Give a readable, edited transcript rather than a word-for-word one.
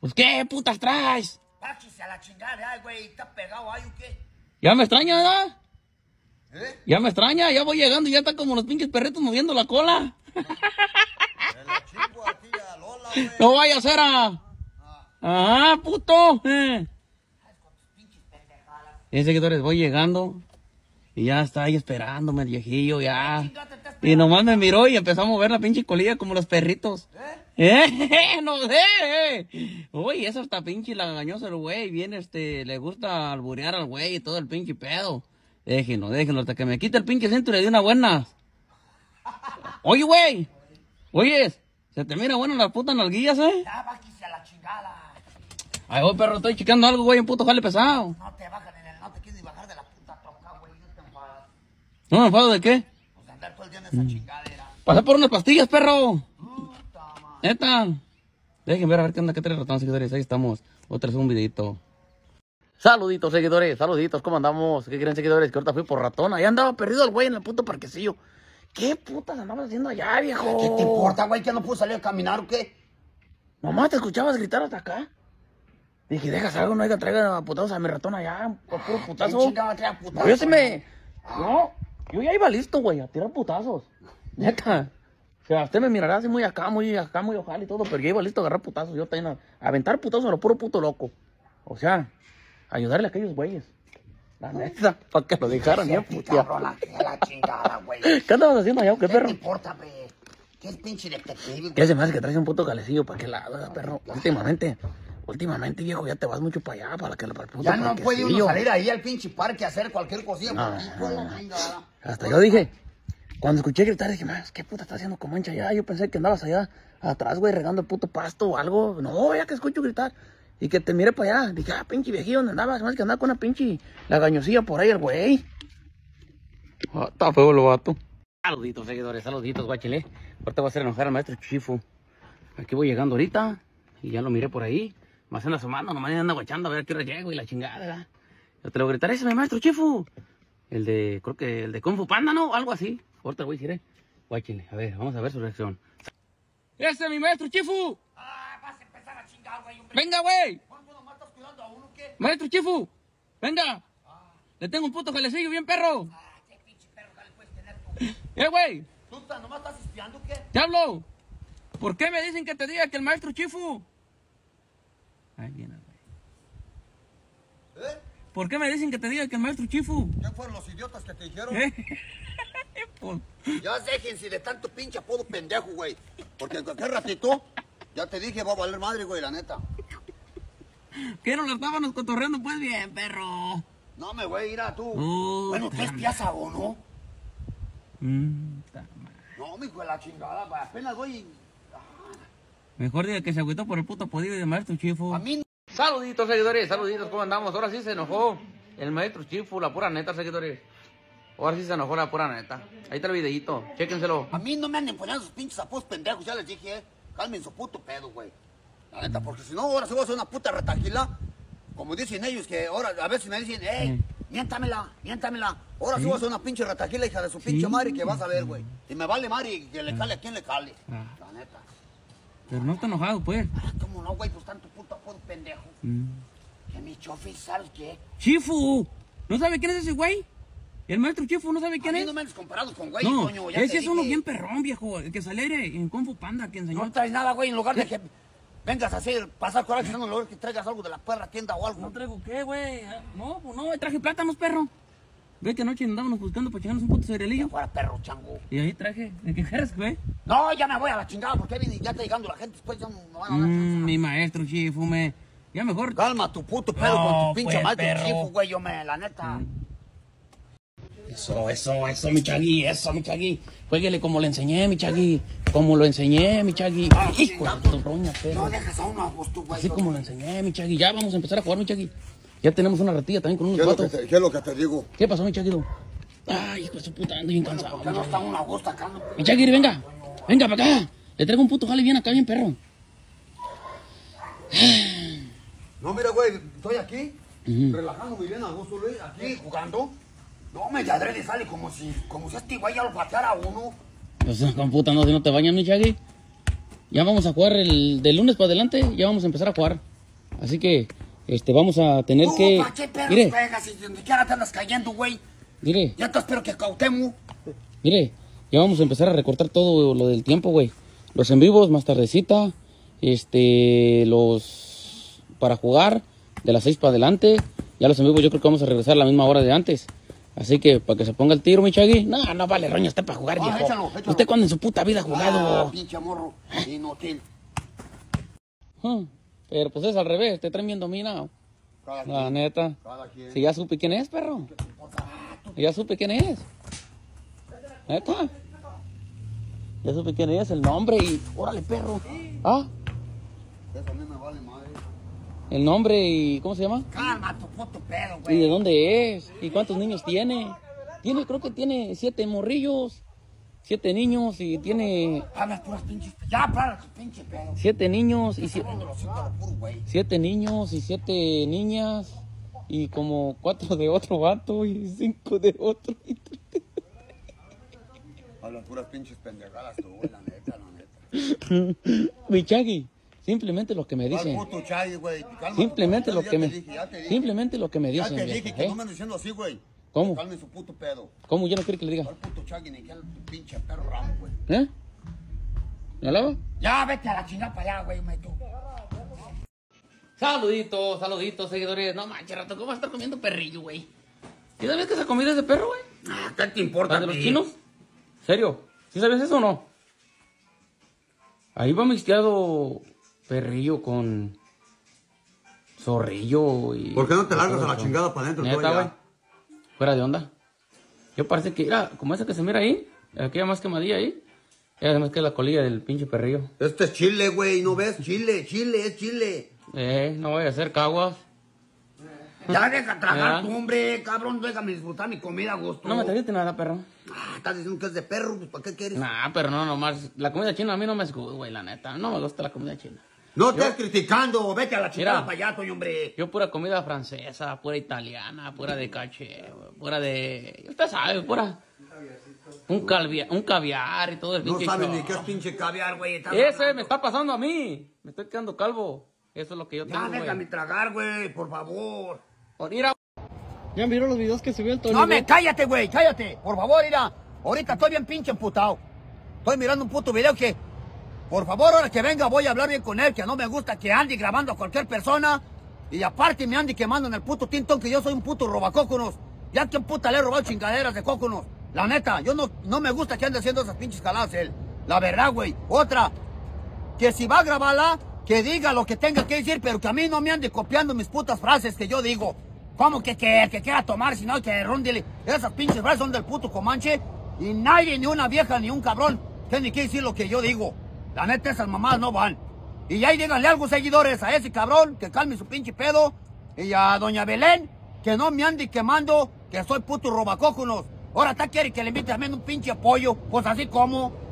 Pues, ¿qué putas traes? Páchese a la chingada, güey. ¿Está pegado ahí o qué? ¿Ya me extraña, verdad? ¿Eh? Ya me extraña, ya voy llegando y ya está como los pinches perritos moviendo la cola. Me la chingo aquí a Lola, güey. No vaya a ser a... Ajá, puto. Bien, seguidores, voy llegando y ya está ahí esperándome el viejillo, ya. Y nomás me miró y empezó a mover la pinche colilla como los perritos. No sé. Uy, eso está pinche lagañoso el güey. Bien, le gusta alburear al güey y todo el pinche pedo. Déjenlo, hasta que me quite el pinche centro y le dé una buena. Oye, güey. Oye, se te mira bueno las putas nalguillas, Ya, páchese a la chingada. Ay, güey, perro, estoy checando algo, güey, un puto jale pesado. No te bajan no te quieres ni bajar de la puta troca, güey. No te enfadas. ¿No me enfado de qué? Pues andar todo el día en esa chingadera. Pasé por unas pastillas, perro. Puta madre. Neta. Déjenme ver a ver qué onda, qué trae ratón, seguidores. Ahí estamos. Otra vez un videito. Saluditos, seguidores, saluditos, ¿cómo andamos? ¿Qué creen, seguidores? Que ahorita fui por ratón. Ahí andaba perdido el güey en el puto parquecillo. ¿Qué putas andabas haciendo allá, viejo? ¿Qué te importa, güey? ¿Que no puedo salir a caminar o qué? Mamá, ¿te escuchabas gritar hasta acá? Dije, deja algo, no traiga putazos a mi ratón allá, por puro putazo. ¿Quién chingada trae a putazo? No, yo sí me... No, yo ya iba listo, güey, a tirar putazos. Neta. O sea, usted me mirará así muy ojalá y todo, pero yo iba listo a agarrar putazos. Yo también a aventar putazos a lo puro puto loco. O sea, ayudarle a aquellos güeyes. La neta, para que lo dejaran ya, putia. Cabrona, que a la chingada, güey. ¿Qué andabas haciendo allá, o qué, ¿Qué perro? te importa, güey? ¿Qué es pinche detective? ¿Qué se me hace que traes un puto calecillo para qué lado, perro? Últimamente, viejo, ya te vas mucho para allá, para el puto Ya no puede uno parquecillo. salir ahí al pinche parque a hacer cualquier cosilla. No, por aquí, pues, la chingada. Hasta yo dije, cuando escuché gritar, dije, más, ¿qué puta está haciendo Comanche allá? Yo pensé que andabas allá atrás, güey, regando el puto pasto o algo. No, ya que escucho gritar. Y que te miré para allá. Dije, pinche viejillo, ¿dónde andabas? Más que andaba con una pinche lagañosilla por ahí el güey. Está feo el vato. Saluditos, seguidores, saluditos, guachile. Ahorita voy a hacer enojar al maestro Chifu. Aquí voy llegando ahorita. Y ya lo miré por ahí. Más anda asomando, nomás anda guachando a ver a qué hora llego y la chingada, ¿verdad? Yo te lo gritaré, ese es mi maestro Chifu. Creo que el de Kung Fu Panda, ¿no? Algo así. Ahorita voy a decir, guachile. A ver, vamos a ver su reacción. ¡Ese es mi maestro Chifu! Ah, vas a empezar a chingar, güey. ¡Venga, güey! ¿Cuándo nomás estás cuidando a uno qué? ¡Maestro Chifu! ¡Venga! Le tengo un puto jalecillo bien perro. Qué pinche perro, dale, puedes tener tú. Güey! ¿Tú nomás estás espiando qué? ¡Te hablo! ¿Por qué me dicen que te diga que el maestro Chifu? Ahí viene, güey. ¿Eh? ¿Por qué me dicen que te diga que el maestro Chifu? ¿Quién fueron los idiotas que te dijeron? Pues, Ya déjense de tanto pinche apodo pendejo, güey. Porque en cualquier ratito, ya te dije, va a valer madre, güey, la neta. ¿qué no la estábamos cotorreando? Pues bien, perro. No me voy a ir a tú. Puta Bueno, ¿tú espías a uno? Ta madre. No, mi hijo de la chingada, güey. Apenas voy. Mejor diga que se agüitó por el puto podido del maestro Chifu. A mí. Saluditos, seguidores, saluditos, ¿cómo andamos? Ahora sí se enojó el maestro Chifu, la pura neta, seguidores. Ahora sí se enojó la pura neta. Ahí está el videíto, chéquenselo. A mí no me anden poniendo sus pinches apodos pendejos, ya les dije, calmen su puto pedo, güey. La neta, porque si no, ahora se va a hacer una puta retajila. Como dicen ellos, que ahora a veces me dicen, miéntamela. Ahora sí va a hacer una pinche retajila, hija de su pinche madre, que vas a ver, güey. Y me vale madre que le cale a quien le cale. La neta. Pero no está enojado, pues. Ah, ¿cómo no, güey? Pues tanto puto apodo pendejo. Que mi chofer, ¿sabes qué? ¡Chifu! ¿No sabe quién es ese güey? El maestro Chifu no sabe quién A mí es. no me andes comparados con güey, No, coño. Ya ese te es uno dije. bien perrón, viejo. El que sale en Kung Fu Panda, que enseñó. No traes nada, güey, en lugar de que vengas a hacer, pasar coraje, en lugar que traigas algo de la perra tienda o algo. ¿No traigo qué, güey? No, pues no, traje plátanos, perro. Ve que anoche andábamos buscando para chingarnos un puto cerealillo. Fuera perro, chango. Y ahí traje. ¿De qué eres, güey? No, ya me voy a la chingada porque ya está llegando la gente. Después ya no me van a dar chance. Mi maestro Chifu, ya mejor. Calma tu puto pedo No, con tu pinche pues, maestro perro. chifu, güey, la neta. Eso, mi Chagui, mi Chagui. Jueguele como le enseñé, mi Chagui. Como lo enseñé, mi Chagui. Hijo de tu roña, perro. No dejas a uno a vos, tú, güey. Así como lo enseñé, mi Chagui. Ya vamos a empezar a jugar, mi Chagui. Ya tenemos una ratilla también con unos vatos. ¿Qué es lo que te digo? ¿Qué pasó, mi Chagui? Ay, hijo de su puta, ando bien cansado. ¿Por qué no está uno a gusto acá? Mi Chagui, venga. Venga para acá. Le traigo un puto jale bien acá, bien perro. No, mira, güey, estoy aquí, relajándome bien a gusto, güey, aquí jugando. No, me de adrede sale como si este güey ya lo pateara a uno. Pues con puta, no, si no te bañas, mi Chagui. Ya vamos a jugar del lunes para adelante, ya vamos a empezar a jugar. Así que, vamos a tener que... ¿Para qué perros Mire, juegas si donde quiera te andas cayendo, güey? mire, Ya te espero que cautemos. mire, ya vamos a empezar a recortar todo lo del tiempo, güey. Los en vivos más tardecita, los para jugar de las 6 para adelante. Ya los en vivos yo creo que vamos a regresar a la misma hora de antes. Así que para que se ponga el tiro, mi Chagui. No, no vale roña usted para jugar, viejo. Échalo. ¿Usted cuándo en su puta vida ha jugado? Pinche morro. Inútil. Pero pues es al revés, te traen bien dominado. La neta. Si ya supe quién es, perro. Ya supe quién es. Neta. Ya supe quién es, el nombre y... Órale, perro. Ah, Eso a mí me vale madre. el nombre y... ¿Cómo se llama? Calma tu puto pedo, ¿Y de güey. dónde es? ¿Y cuántos niños tiene? Creo que tiene 7 morrillos. 7 niños y tiene... Hablas puras pinches. Ya, para tu pinche pedo. 7 niños y... Abriendo los ojos a lo puro, güey. 7 niños y 7 niñas. Y como 4 de otro vato y 5 de otro. Hablas puras pinches pendejadas tú, güey, la neta. Mi Chagui, simplemente lo que me dicen. ¿Cuál puto Chagui, güey? Cálmate, Simplemente lo ya que te me... dije, ya te dije. Simplemente lo que me Ya dicen. te viejo, dije que no me andes diciendo así, güey. ¿Cómo? Calme su puto pedo. ¿Cómo? ¿Ya no quiere que le diga? ¿Cuál puto Chagui ni qué tu pinche perro ramo, güey? ¿Eh? ¿Me alaba? Ya, vete a la chingada para allá, güey, tú. Saluditos, seguidores. No manches, rato, ¿cómo vas a estar comiendo perrillo, güey? ¿Sí sabías que esa comida es de perro, güey? Ah, ¿qué te importa, ¿La de los ti? chinos? ¿Serio? ¿Sí sabías eso o no? Ahí va mixteado perrillo con zorrillo y... ¿Por qué no te largas a la chingada para adentro, tú, Neta, ya? güey. Fuera de onda. Yo parece que, mira, como esa que se mira ahí, aquella más quemadilla ahí, además que es la colilla del pinche perrillo. Este es chile, güey, ¿no ves? Chile, es chile. No voy a hacer caguas. Ya deja tragar ¿Ah? tu hombre, cabrón, déjame disfrutar mi comida a gusto. No me trajiste nada, perro. Ah, estás diciendo que es de perro, pues ¿para qué quieres? Nah, pero no, nomás. La comida china a mí no me gusta, güey, la neta. No me gusta la comida china. No estés criticando, vete a la chingada Mira. para allá, Toño, hombre. Yo pura comida francesa, pura italiana, pura de caché, pura de... Usted sabe, pura... Un caviar y todo el No pinche sabes show. ni qué es pinche caviar, güey. estás Ese hablando. me está pasando a mí. Me estoy quedando calvo. Eso es lo que yo Ya tengo, déjame güey. tragar, güey, por favor. Mira. ¿Ya vieron los videos que subió el Tony? No me, cállate, güey, cállate. Por favor, mira. Ahorita estoy bien pinche emputado. Estoy mirando un puto video que... Por favor, ahora que venga voy a hablar bien con él, que no me gusta que ande grabando a cualquier persona. Y aparte me ande quemando en el puto tintón que yo soy un puto robacóconos. Ya que puta le he robado chingaderas de cóconos. La neta, yo no me gusta que ande haciendo esas pinches caladas él. La verdad, güey. Otra, que si va a grabarla, que diga lo que tenga que decir, pero que a mí no me ande copiando mis putas frases que yo digo. ¿Cómo que quiera tomar, si no que rúndele? Esas pinches frases son del puto Comanche. Y nadie, ni una vieja, ni un cabrón, tiene que decir lo que yo digo. La neta, esas mamadas no van. Y ahí díganle algo, seguidores, a ese cabrón, que calme su pinche pedo. Y a doña Belén, que no me ande quemando, que soy puto robacóconos. Ahora está quiere que le invite a mí un pinche pollo, pues así como.